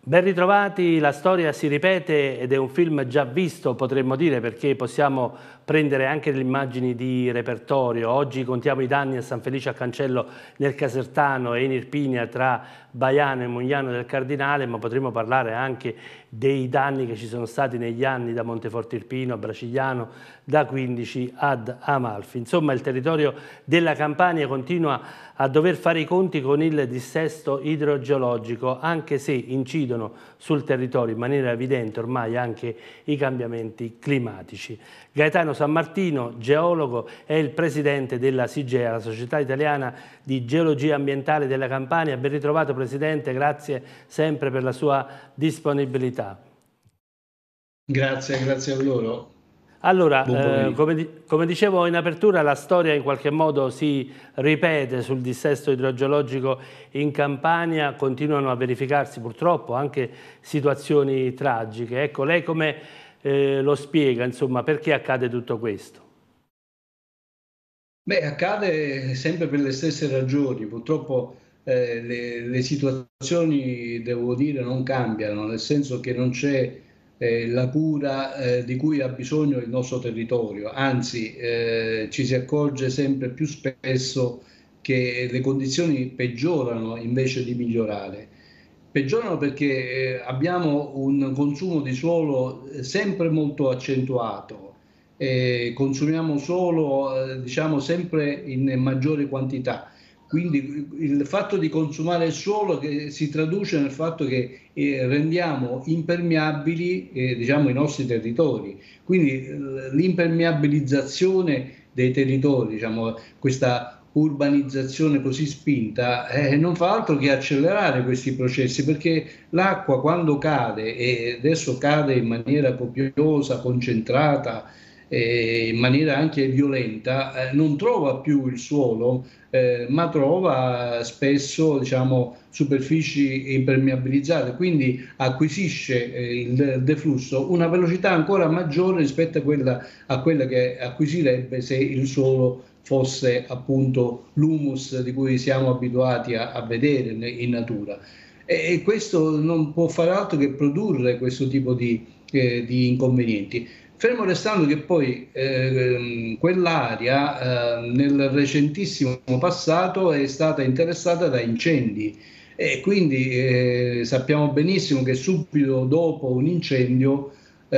Ben ritrovati, la storia si ripete ed è un film già visto, potremmo dire, perché possiamo prendere anche le immagini di repertorio. Oggi contiamo i danni a San Felice a Cancello nel Casertano e in Irpinia tra Baiano e Mugliano del Cardinale, ma potremmo parlare anche dei danni che ci sono stati negli anni da Monteforte Irpino a Bracigliano, da 15 ad Amalfi. Insomma, il territorio della Campania continua a dover fare i conti con il dissesto idrogeologico, anche se incidono sul territorio in maniera evidente ormai anche i cambiamenti climatici. Gaetano Sammartino, geologo, è il presidente della SIGEA, la Società Italiana di Geologia Ambientale della Campania. Ben ritrovato Presidente, grazie sempre per la sua disponibilità. Grazie a loro. Allora, come dicevo in apertura, la storia in qualche modo si ripete sul dissesto idrogeologico in Campania, continuano a verificarsi purtroppo anche situazioni tragiche. Ecco, lei come lo spiega, insomma, perché accade tutto questo? Beh, accade sempre per le stesse ragioni. Purtroppo le situazioni, devo dire, non cambiano, nel senso che non c'è la cura di cui ha bisogno il nostro territorio. Anzi, ci si accorge sempre più spesso che le condizioni peggiorano invece di migliorare. Peggiorano perché abbiamo un consumo di suolo sempre molto accentuato. Consumiamo solo, diciamo, sempre in maggiore quantità. Quindi il fatto di consumare il suolo che si traduce nel fatto che rendiamo impermeabili, diciamo, i nostri territori. Quindi l'impermeabilizzazione dei territori, diciamo, questa urbanizzazione così spinta, non fa altro che accelerare questi processi, perché l'acqua quando cade, e adesso cade in maniera copiosa, concentrata, in maniera anche violenta, non trova più il suolo, ma trova spesso, diciamo, superfici impermeabilizzate, quindi acquisisce il deflusso una velocità ancora maggiore rispetto a quella che acquisirebbe se il suolo fosse appunto l'humus di cui siamo abituati a vedere in natura. E questo non può fare altro che produrre questo tipo di inconvenienti. Fermo restando che poi quell'area nel recentissimo passato è stata interessata da incendi e quindi sappiamo benissimo che subito dopo un incendio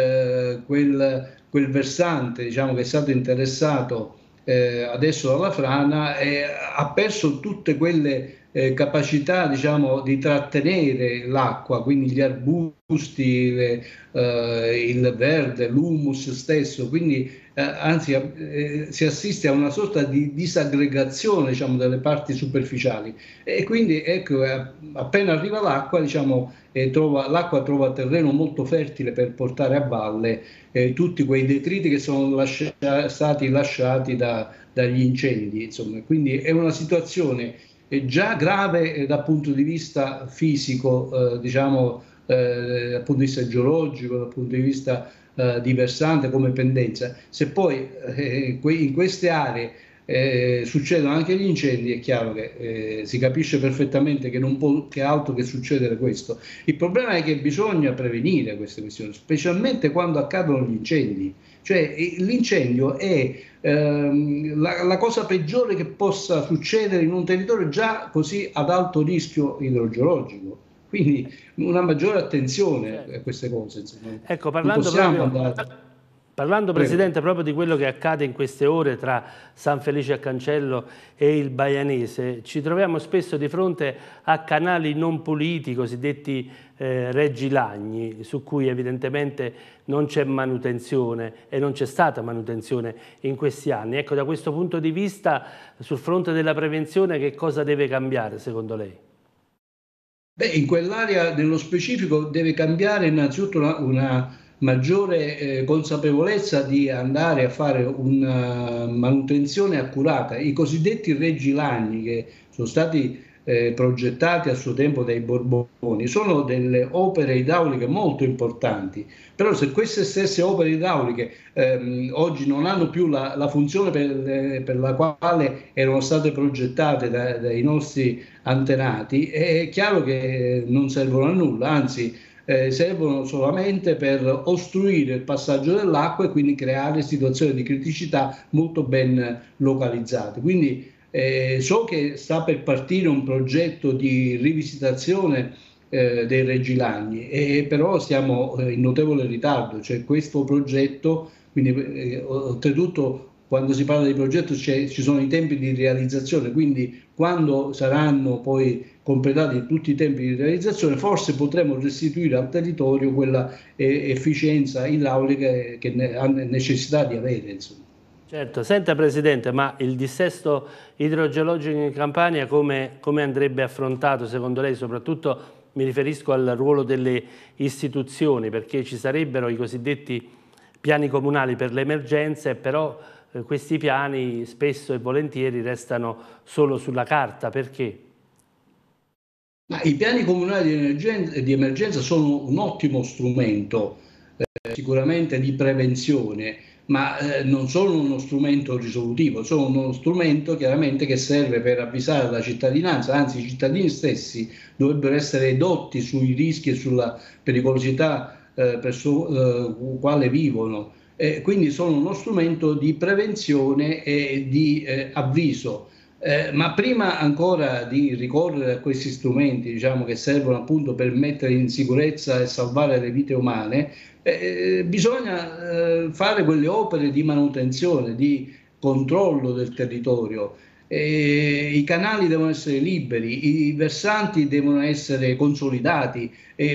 quel versante, diciamo, che è stato interessato adesso dalla frana ha perso tutte quelle capacità, diciamo, di trattenere l'acqua, quindi gli arbusti, il verde, l'humus stesso, quindi anzi si assiste a una sorta di disaggregazione, diciamo, delle parti superficiali e quindi ecco, appena arriva l'acqua, diciamo, l'acqua trova terreno molto fertile per portare a valle tutti quei detriti che sono stati lasciati dagli incendi, insomma. Quindi è una situazione già grave dal punto di vista fisico, diciamo, dal punto di vista geologico, dal punto di vista di versante come pendenza. Se poi in queste aree succedono anche gli incendi, è chiaro che si capisce perfettamente che non può che altro che succedere questo. Il problema è che bisogna prevenire queste questioni, specialmente quando accadono gli incendi. Cioè l'incendio è la cosa peggiore che possa succedere in un territorio già così ad alto rischio idrogeologico. Quindi una maggiore attenzione a queste cose. Insomma. Ecco, Non possiamo andare. parlando Prego. Presidente proprio di quello che accade in queste ore tra San Felice a Cancello e il Baianese, ci troviamo spesso di fronte a canali non puliti, cosiddetti reggilagni, su cui evidentemente non c'è manutenzione e non c'è stata manutenzione in questi anni. Ecco, da questo punto di vista, sul fronte della prevenzione, che cosa deve cambiare secondo lei? Beh, in quell'area nello specifico deve cambiare innanzitutto una maggiore consapevolezza di andare a fare una manutenzione accurata. I cosiddetti reggilagni che sono stati progettate a suo tempo dai Borboni, sono delle opere idrauliche molto importanti, però se queste stesse opere idrauliche oggi non hanno più la funzione per la quale erano state progettate dai nostri antenati, è chiaro che non servono a nulla, anzi servono solamente per ostruire il passaggio dell'acqua e quindi creare situazioni di criticità molto ben localizzate. Quindi so che sta per partire un progetto di rivisitazione dei Regilagni, però siamo in notevole ritardo, cioè questo progetto, quindi oltretutto quando si parla di progetto ci sono i tempi di realizzazione, quindi quando saranno poi completati tutti i tempi di realizzazione forse potremo restituire al territorio quella efficienza idraulica che ha necessità di avere, insomma. Certo, senta Presidente, ma il dissesto idrogeologico in Campania come andrebbe affrontato secondo lei? Soprattutto mi riferisco al ruolo delle istituzioni, perché ci sarebbero i cosiddetti piani comunali per le emergenze, però questi piani spesso e volentieri restano solo sulla carta. Perché? Ma i piani comunali di emergenza sono un ottimo strumento, sicuramente di prevenzione, ma non sono uno strumento risolutivo, sono uno strumento chiaramente che serve per avvisare la cittadinanza, anzi i cittadini stessi dovrebbero essere edotti sui rischi e sulla pericolosità quale vivono. Quindi sono uno strumento di prevenzione e di avviso. Ma prima ancora di ricorrere a questi strumenti, diciamo, che servono appunto per mettere in sicurezza e salvare le vite umane, bisogna fare quelle opere di manutenzione, di controllo del territorio. I canali devono essere liberi, i versanti devono essere consolidati,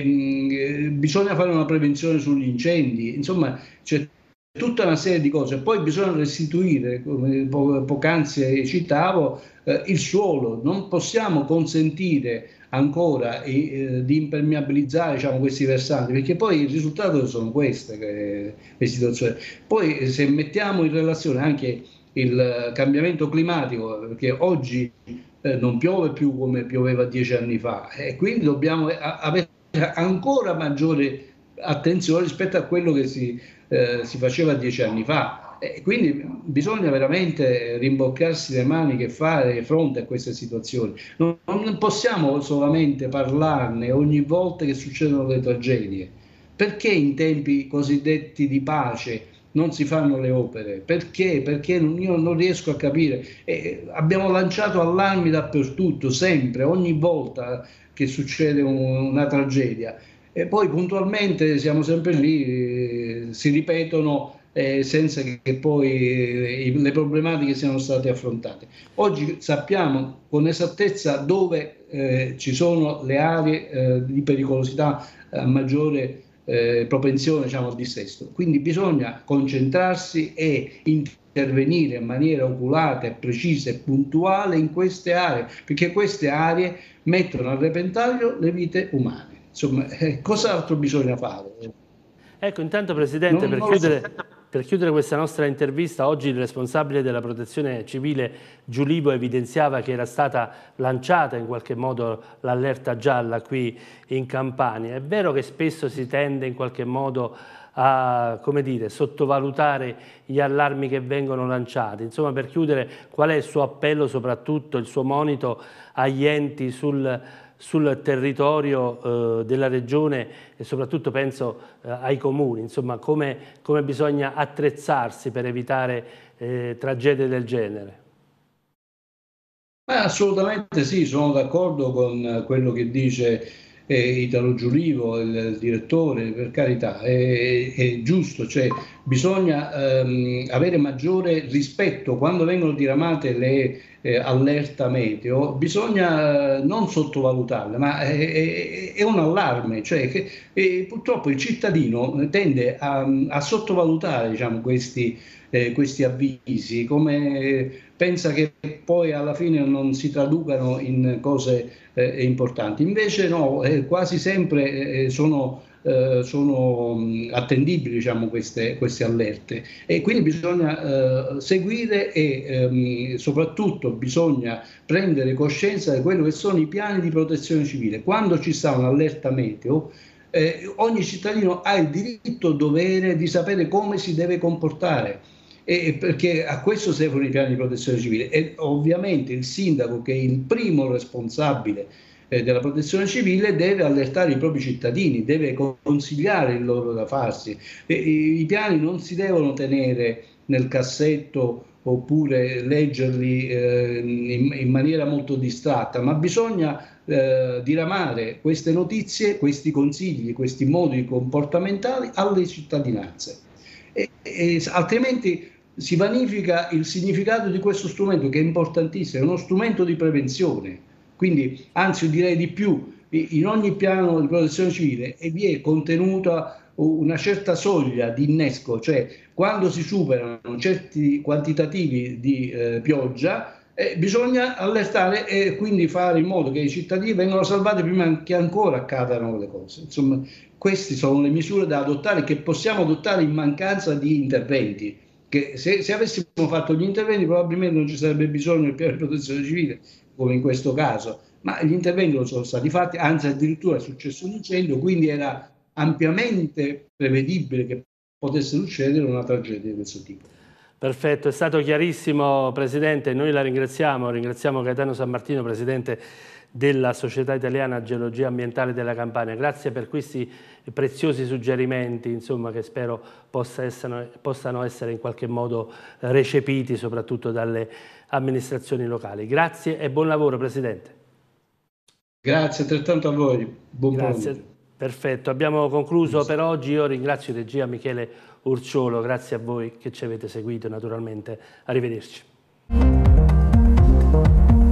bisogna fare una prevenzione sugli incendi, insomma c'è tutta una serie di cose. Poi bisogna restituire, come poc'anzi citavo, il suolo. Non possiamo consentire ancora di impermeabilizzare, diciamo, questi versanti, perché poi il risultato sono queste le situazioni. Poi se mettiamo in relazione anche il cambiamento climatico, perché oggi non piove più come pioveva 10 anni fa, e quindi dobbiamo avere ancora maggiore attenzione rispetto a quello che si faceva 10 anni fa. Quindi bisogna veramente rimboccarsi le maniche e fare fronte a queste situazioni. Non possiamo solamente parlarne ogni volta che succedono le tragedie. Perché in tempi cosiddetti di pace non si fanno le opere? Perché? Perché io non riesco a capire. Abbiamo lanciato allarmi dappertutto, sempre, ogni volta che succede una tragedia. E poi puntualmente siamo sempre lì, si ripetono senza che poi le problematiche siano state affrontate. Oggi sappiamo con esattezza dove ci sono le aree di pericolosità a maggiore propensione, diciamo, al dissesto. Quindi bisogna concentrarsi e intervenire in maniera oculata, precisa e puntuale in queste aree, perché queste aree mettono a repentaglio le vite umane. Insomma, cos'altro bisogna fare? Ecco, intanto Presidente, per chiudere questa nostra intervista, oggi il responsabile della protezione civile Giulivo evidenziava che era stata lanciata in qualche modo l'allerta gialla qui in Campania. È vero che spesso si tende in qualche modo a, come dire, sottovalutare gli allarmi che vengono lanciati. Insomma, per chiudere, qual è il suo appello, soprattutto il suo monito agli enti sul territorio della regione e soprattutto penso ai comuni, insomma come bisogna attrezzarsi per evitare tragedie del genere? Assolutamente sì, sono d'accordo con quello che dice Italo Giulivo, il direttore, per carità, è giusto, cioè bisogna avere maggiore rispetto quando vengono diramate le allerta meteo, bisogna non sottovalutarle, ma è un allarme, cioè che purtroppo il cittadino tende a sottovalutare, diciamo, questi avvisi, come pensa che poi alla fine non si traducano in cose importanti. Invece no, quasi sempre sono sono attendibili, diciamo, queste allerte, e quindi bisogna seguire e soprattutto bisogna prendere coscienza di quello che sono i piani di protezione civile. Quando ci sta un'allerta meteo, ogni cittadino ha il diritto-dovere di sapere come si deve comportare, perché a questo servono i piani di protezione civile, e ovviamente il sindaco, che è il primo responsabile della protezione civile, deve allertare i propri cittadini, deve consigliare il loro da farsi. I piani non si devono tenere nel cassetto oppure leggerli in maniera molto distratta, ma bisogna diramare queste notizie, questi consigli, questi modi comportamentali alle cittadinanze. Altrimenti si vanifica il significato di questo strumento, che è importantissimo, è uno strumento di prevenzione. Quindi, anzi, direi di più, in ogni piano di protezione civile vi è contenuta una certa soglia di innesco, cioè quando si superano certi quantitativi di pioggia, bisogna allertare e quindi fare in modo che i cittadini vengano salvati prima che ancora accadano le cose. Insomma, queste sono le misure da adottare, che possiamo adottare in mancanza di interventi, che se avessimo fatto gli interventi probabilmente non ci sarebbe bisogno del piano di protezione civile, come in questo caso, ma gli interventi non sono stati fatti, anzi addirittura è successo un incendio, quindi era ampiamente prevedibile che potesse succedere una tragedia di questo tipo. Perfetto, è stato chiarissimo Presidente, noi la ringraziamo Gaetano Sammartino, Presidente della Società Italiana Geologia Ambientale della Campania. Grazie per questi preziosi suggerimenti, insomma, che spero possano essere in qualche modo recepiti soprattutto dalle amministrazioni locali. Grazie e buon lavoro Presidente. Grazie altrettanto a voi, buon pomeriggio. Perfetto, abbiamo concluso per oggi. Io ringrazio in regia Michele Urciolo, grazie a voi che ci avete seguito naturalmente. Arrivederci.